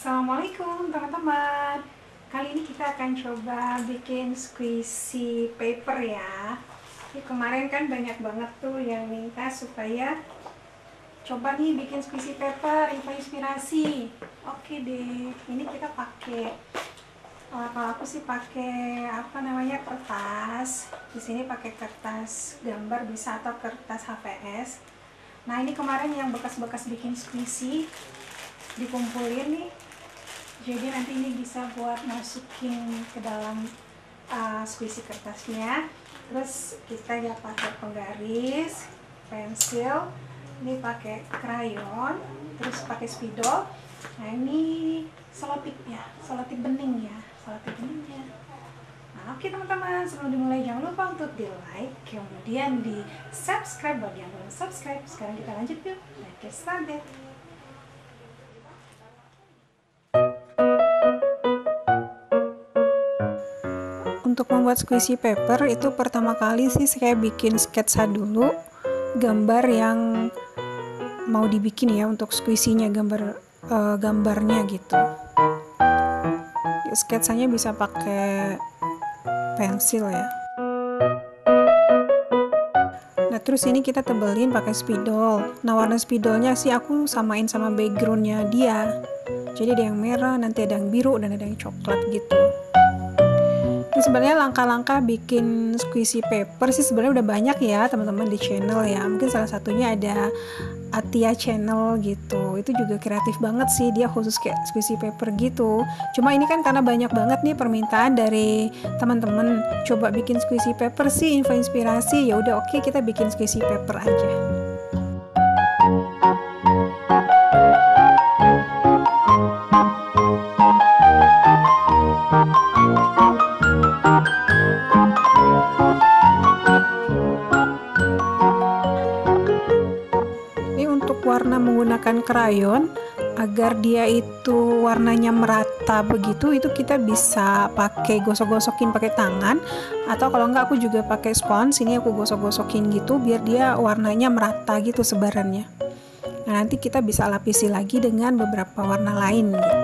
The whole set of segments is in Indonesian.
Assalamualaikum teman-teman. Kali ini kita akan coba bikin squishy paper ya. Ini kemarin kan banyak banget tuh yang minta supaya coba nih bikin squishy paper, info inspirasi. Oke deh, ini kita pakai kalau aku sih pakai kertas. Di sini pakai kertas gambar bisa atau kertas HVS. Nah, ini kemarin yang bekas-bekas bikin squishy dikumpulin nih. Jadi nanti ini bisa buat masukin ke dalam squishy kertasnya. Terus kita ya pakai penggaris, pensil, ini pakai krayon, terus pakai spidol. Nah ini selotipnya, selotip bening ya, selotip beningnya. Nah oke teman-teman, sebelum dimulai jangan lupa untuk di like, kemudian di subscribe bagi yang belum subscribe. Sekarang kita lanjut yuk, let's get started. Untuk membuat squishy paper itu pertama kali sih saya bikin sketsa dulu gambar yang mau dibikin ya untuk squishy-nya, gambarnya gitu. Sketsanya bisa pakai pensil ya. Nah terus ini kita tebelin pakai spidol. Nah warna spidolnya sih aku samain sama backgroundnya dia. Jadi ada yang merah, nanti ada yang biru, dan ada yang coklat gitu. Ini sebenarnya langkah-langkah bikin squishy paper sih sebenarnya udah banyak ya teman-teman di channel ya. Mungkin salah satunya ada Atia Channel gitu. Itu juga kreatif banget sih, dia khusus kayak squishy paper gitu. Cuma ini kan karena banyak banget nih permintaan dari teman-teman coba bikin squishy paper sih, info inspirasi. Ya udah oke, kita bikin squishy paper aja. Warna menggunakan krayon agar dia itu warnanya merata begitu, itu kita bisa pakai gosok-gosokin pakai tangan, atau kalau enggak aku juga pakai spons. Ini aku gosok-gosokin gitu biar dia warnanya merata gitu sebarannya. Nah nanti kita bisa lapisi lagi dengan beberapa warna lain gitu.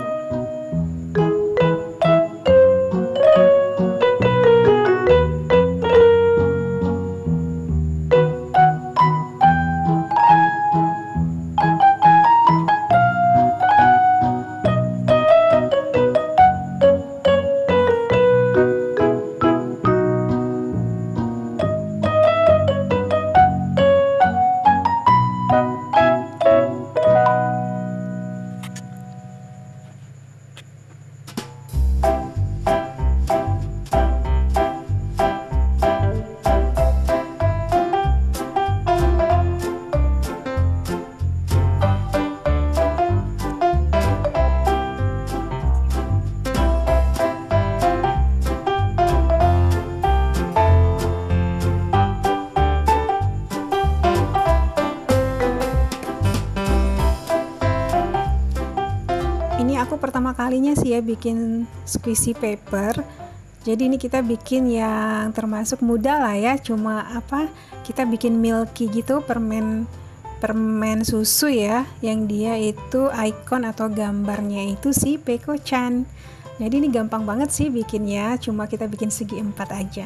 Aku pertama kalinya sih ya bikin squishy paper. Jadi ini kita bikin yang termasuk mudah lah ya, cuma kita bikin milky gitu, permen susu ya, yang dia itu icon atau gambarnya itu si Peko-chan. Jadi ini gampang banget sih bikinnya, cuma kita bikin segi 4 aja.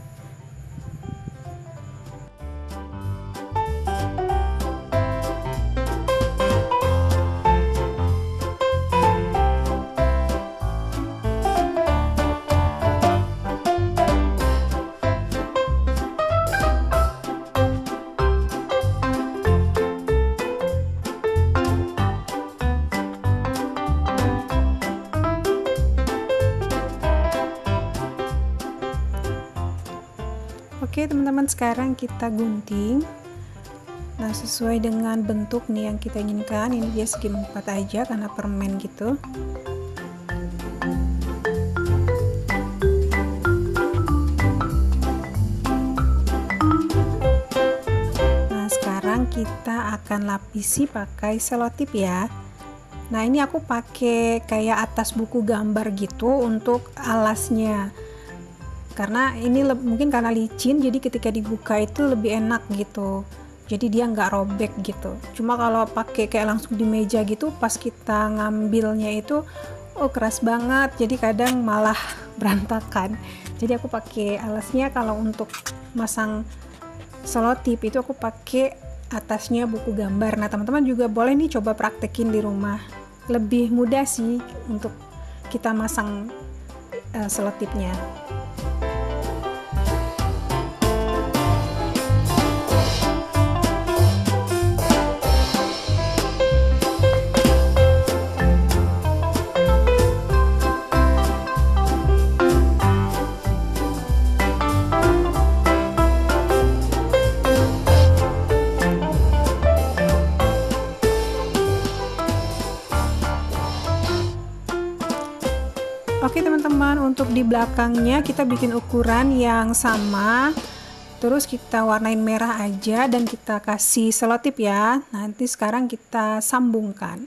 Oke teman-teman, sekarang kita gunting. Nah sesuai dengan bentuk nih yang kita inginkan. Ini dia segi 4 aja karena permen gitu. Nah sekarang kita akan lapisi pakai selotip ya. Nah ini aku pakai kayak atas buku gambar gitu untuk alasnya. Karena ini mungkin karena licin, jadi ketika dibuka itu lebih enak gitu. jadi dia nggak robek gitu. Cuma kalau pakai kayak langsung di meja gitu, pas kita ngambilnya itu keras banget, jadi kadang malah berantakan. Jadi aku pakai alasnya kalau untuk masang selotip itu aku pakai atasnya buku gambar. Nah teman-teman juga boleh nih coba praktekin di rumah, lebih mudah sih untuk kita masang selotipnya. Oke teman-teman, untuk di belakangnya kita bikin ukuran yang sama, terus kita warnain merah aja dan kita kasih selotip ya. Nanti sekarang kita sambungkan.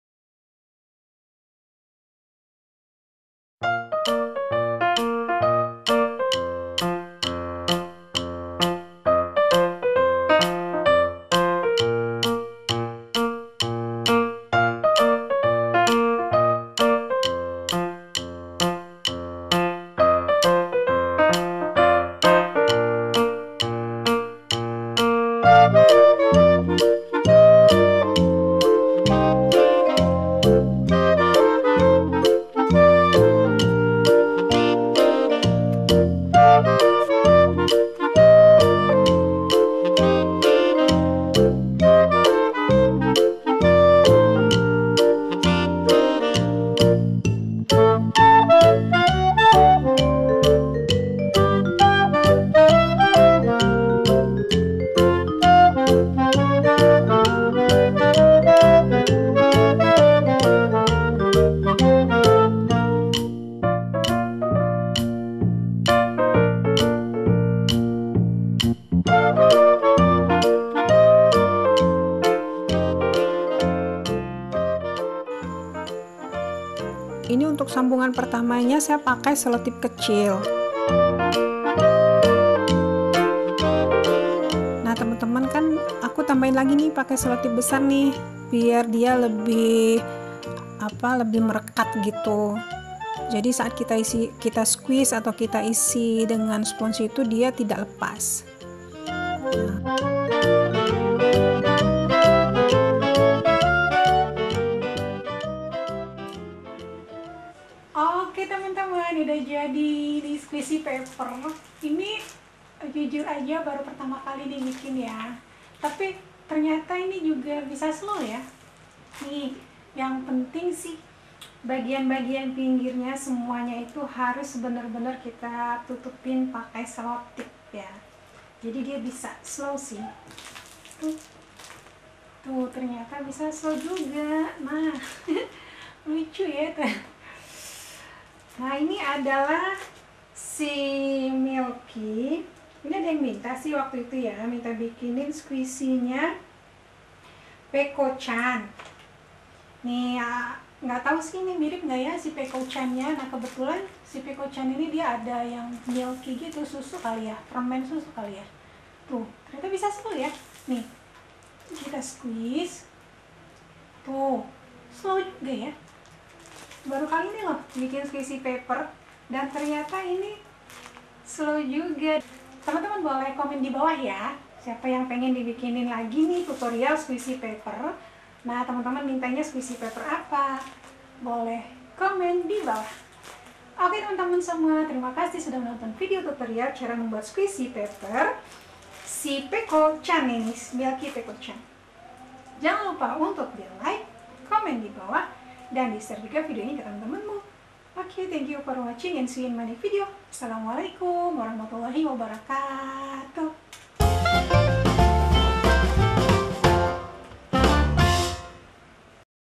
Ini untuk sambungan pertamanya saya pakai selotip kecil. Nah teman-teman, kan aku tambahin lagi nih pakai selotip besar nih, biar dia lebih merekat gitu. Jadi saat kita squeeze atau kita isi dengan spons itu dia tidak lepas. Oke teman-teman, udah jadi di squishy paper. Ini jujur aja baru pertama kali dibikin ya, tapi ternyata ini juga bisa slow ya. Nih, yang penting sih bagian-bagian pinggirnya semuanya itu harus benar-benar kita tutupin pakai selotip ya. Jadi dia bisa slow sih. Tuh ternyata bisa slow juga. Nah, lucu ya tuh. Nah ini adalah si Milky. Ini ada yang minta sih waktu itu ya, minta bikinin squishy-nya Peko-chan. Nih nggak tahu sih ini mirip nggak ya si Peko-chan-nya. Nah kebetulan si Peko-chan ini dia ada yang milky gitu, susu kali ya, permen susu kali ya. Tuh ternyata bisa slow ya. Nih kita squeeze, tuh slow juga ya. Baru kali ini loh bikin squishy paper dan ternyata ini slow juga. Teman-teman boleh komen di bawah ya, siapa yang pengen dibikinin lagi nih tutorial squishy paper. Nah teman-teman mintanya squishy paper apa, boleh komen di bawah. Oke teman-teman semua, terima kasih sudah menonton video tutorial cara membuat squishy paper si Peko-chan ini, Milky Peko-chan. Jangan lupa untuk di like, komen di bawah, dan di share juga video ini ke teman-temanmu. Oke, thank you for watching and see you in my next video. Assalamualaikum warahmatullahi wabarakatuh.